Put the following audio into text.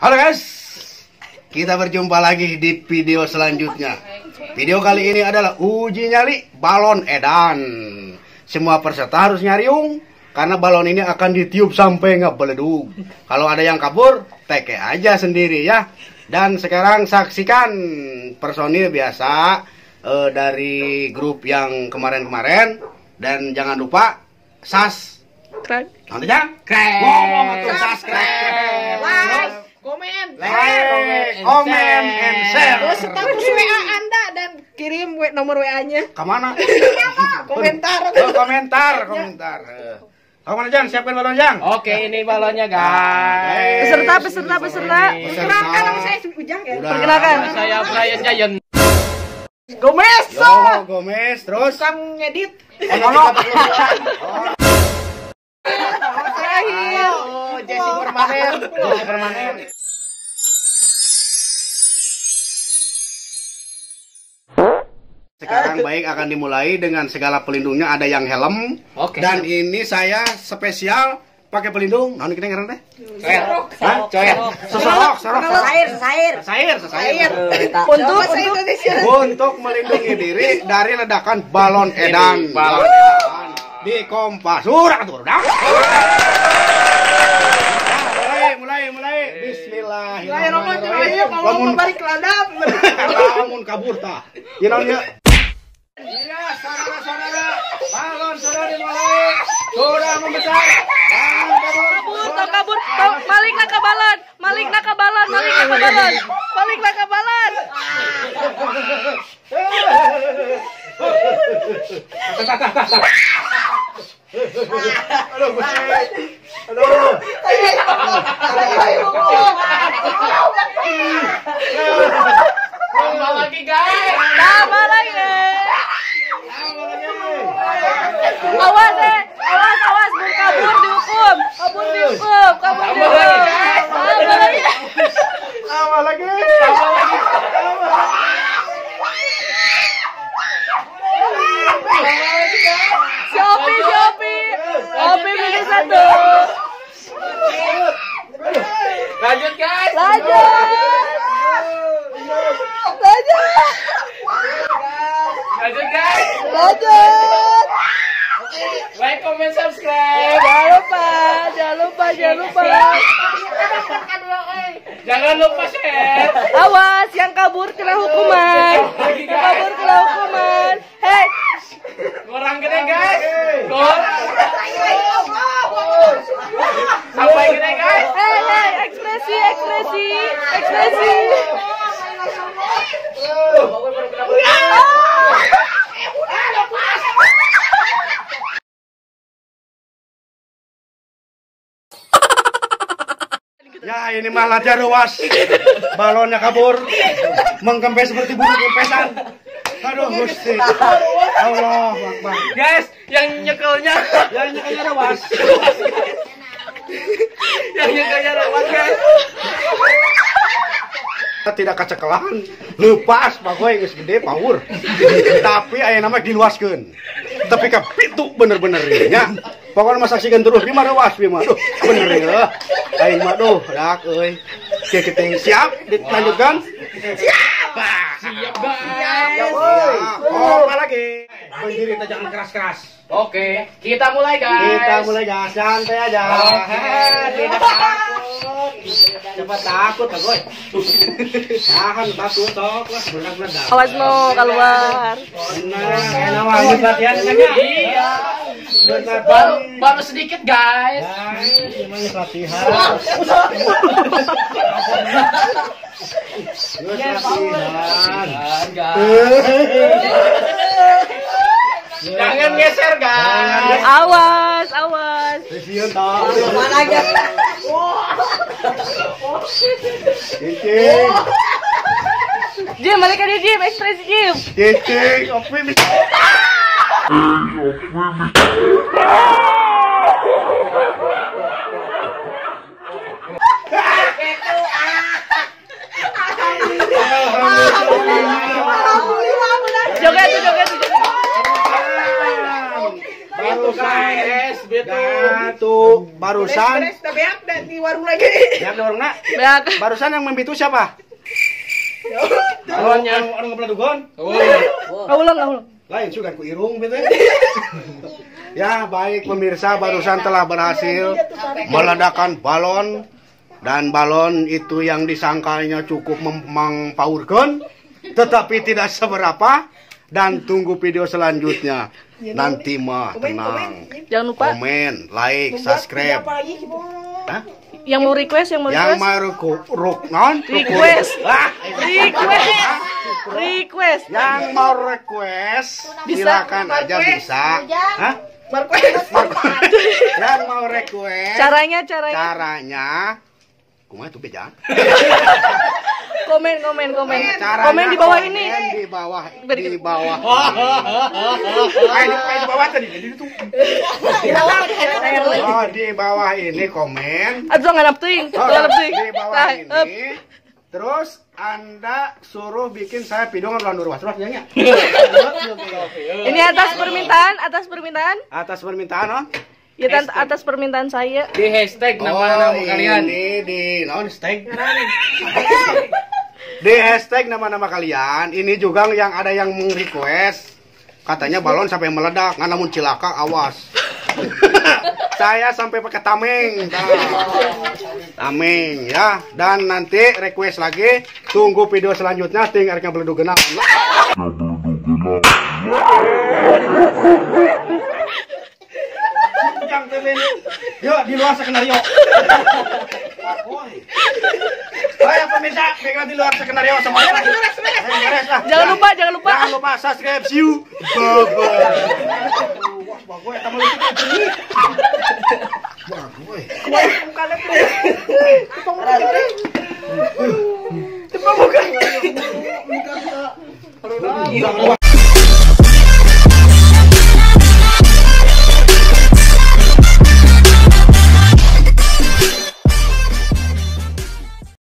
Halo guys, kita berjumpa lagi di video selanjutnya. Video kali ini adalah uji nyali balon edan. Semua peserta harus nyariung karena balon ini akan ditiup sampai ngebeleduk. Kalau ada yang kabur, teke aja sendiri ya. Dan sekarang saksikan personil biasa dari grup yang kemarin-kemarin. Dan jangan lupa nanti ya, ngomong atau subscribe, like, komen, and share. Terus status WA Anda dan kirim nomor WA-nya. Kemana? Komentar. Komentar. Kemana Jang? Siapin balon Jang. Oke, ini balonnya guys. Peserta. Perkenalkan nama saya Ujang ya. Perkenalkan saya Brian Giant. Gomez. Gomez. Terus Kang ngedit. Jesse permanen. Sekarang baik akan dimulai dengan segala pelindungnya. Ada yang helm. Oke. Dan ini saya spesial pakai pelindung. Nah, ini kita ngerti deh. Coet. Sorok. Sair. Untuk melindungi diri dari ledakan balon edan. Di Kompasur atur dah. Mulai. Bismillahirrahmanirrahim. Mau balik ke ladap. Lamun kabur tah. Yeuna. Iya, saudara-saudara. Balon sudah dimulai. Sudah membesar. Kabur. Malik nak ke balon. Tambah lagi guys. Awas, kabur dihukum. Tambah lagi. Shopee bikin satu. Lanjut guys. Lanjut guys. Like, comment, subscribe. Jangan lupa. Jangan lupa share. Awas, yang kabur kena hukuman. Hei, Kurang gede guys. Sampai gede guys. ekspresi. Ya ini mah lajar ruas. Balonnya kabur. Mengkempes seperti burung kempesan. Aduh Gusti. Allah Akbar. Guys, yang nyekelnya ruas. guys. Tidak kacekelahan. Lepas bagoy geus gede power. Tapi aya nama diluaskeun. Tapi ka pitu bener-bener nya. Pokoknya masaksikan terus di mana ruas mah. Aduh, bener ya. Aing mah duh, dak euy. Kita siap dilanjutkan? Siap guys. Oh, apa lagi? Berdiri kita jangan keras-keras. Oke, kita mulai guys. Santai aja. Tidak takut. Cepat takut bagoy. Tahan takut sok lah, benar-benar. Awas no keluar. Enak wangi latihan Iya. Baru sedikit guys. Gimana latihan? Jangan geser guys. Awas. Review toh. Mana aja? Cicing. Jim, balik ke dia, Jim. Ekspresi, Jim. Cicing. Opi. Joget. Itu guys, betul. Itu barusan. Beres, tapi ada di warung lagi. Ya, warung nak. Beak. Barusan yang membitu siapa? Balon yang orang ngepeladugon. Ulang. Lain juga ku irung gitu. Ya, baik pemirsa, barusan telah berhasil meledakkan balon dan balon itu yang disangkanya cukup memaurkan tetapi tidak seberapa dan tunggu video selanjutnya. Nanti mah tenang. Jangan lupa Komen, like, subscribe. Hah? yang mau request, Yang mau request. Request. Yang mau request silakan aja bisa. Hah? Yang mau request Caranya. kumaha tuh beja? Komen. Caranya Komen di bawah ini. Di bawah. Di bawah tadi. Itu. Oh, di bawah ini komen. Aduh nggak napting. Di bawah ini. Terus Anda suruh bikin saya video ngelawan ruas ya. Ini atas permintaan. Atas permintaan, oh? Ya atas permintaan saya. Di hashtag nama kalian. Ini di hashtag. Di hashtag nama-nama kalian. Ini juga yang ada yang request. Katanya balon sampai meledak, nggak namun cilaka, awas. Saya sampai pakai tameng. Tameng ya. Dan nanti request lagi. Tunggu video selanjutnya. Tinggal beleduk genap. Yuk di luar skenario. Ayo pemirsa, pegang di luar skenario semuanya. Jangan lupa. Jangan lupa subscribe. See you. Bye bye.